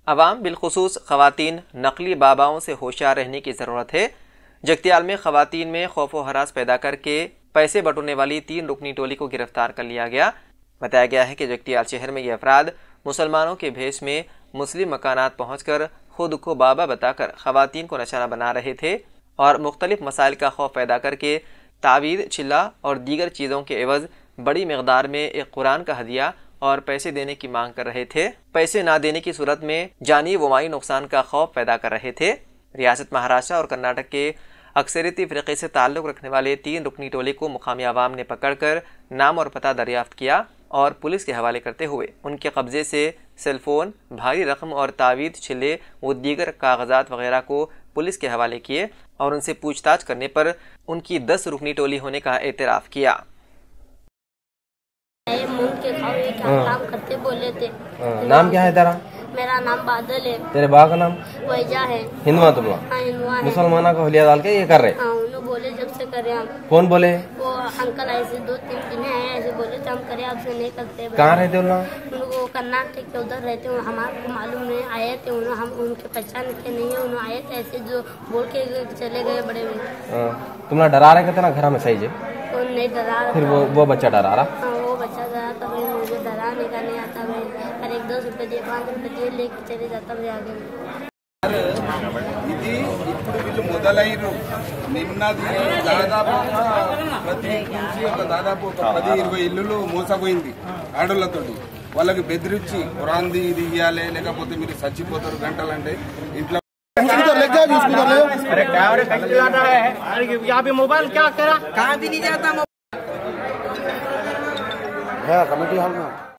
अवाम बिलखुसूस ख़वातीन नकली बाबाओं से होशियार रहने की ज़रूरत है। जगतियाल में ख़वातीन में खौफ व हरास पैदा करके पैसे बटोरने वाली 3 रुकनी टोली को गिरफ्तार कर लिया गया। बताया गया है कि जगतियाल शहर में ये अफराद मुसलमानों के भेष में मुस्लिम मकानात पहुँचकर खुद को बाबा बताकर ख़वातीन को निशाना बना रहे थे और मुख्तलिफ मसाइल का खौफ पैदा करके तावीज़, चिल्ला और दीगर चीज़ों के एवज़ बड़ी मकदार में एक कुरान का हदिया और पैसे देने की मांग कर रहे थे। पैसे ना देने की सूरत में जानी व माली नुकसान का खौफ पैदा कर रहे थे। रियासत महाराष्ट्र और कर्नाटक के अक्सरियती फ़िरक़े से ताल्लुक़ रखने वाले 3 रुकनी टोले को मुकामी अवाम ने पकड़कर नाम और पता दरियाफ्त किया और पुलिस के हवाले करते हुए उनके कब्ज़े से सेलफोन, भारी रकम और तावीज़, छिल्ले व दीगर कागजात वगैरह को पुलिस के हवाले किए और उनसे पूछताछ करने पर उनकी 10 रुकनी टोली होने का एतराफ़ किया। काम करते बोले थे। नाम क्या है तेरा? मेरा नाम बादल है। तेरे बाप का नाम? वैजा है। हिंदुआ तुम लोग? हाँ, हिंदुआ है। मुसलमाना को हुलिया डाल के ये कर रहे? हाँ, उन्होंने बोले जब से करे हम। कौन बोले? वो अंकल ऐसे 2-3 दिन आए, ऐसे बोले थे हम करे, आपसे नहीं करते। कहाँ रहते उन लोग? उनको कर्नाटक के उधर रहते हैं, हमारे मालूम नहीं। आए थे उन्होंने, हम उनके पहचान के नहीं है, उन्होंने आए थे ऐसे जो बोल के चले गए बड़े में। तुमने डरा रहे कहते ना घर में सही है? नहीं डरा रहा। फिर वो बच्चा डरा रहा? हाँ, वो बच्चा डरा था भाई, मुझे डराने का नहीं आता भाई। अरे 10 रुपये दिए, 5 रुपये दिए, लेके चले जाता भाई आगे में। ఇది ఇప్పుడు వీళ్ళు మొదలైరు నిన్నది దాదాపుగా ప్రతి నుంచి దాదాపు 10-20 ఇల్లులు మోసపోయింది ఆడోళ్ళతోటి. వాళ్ళకి బెదిరించి కురాంది ఇది ఇయ్యాలి, లేకపోతే మీరు చచ్చిపోతారు గంటలంటే ఇంట్లో मोबाइल क्या करा, कहाँ भी नहीं जाता। कमेटी हॉल में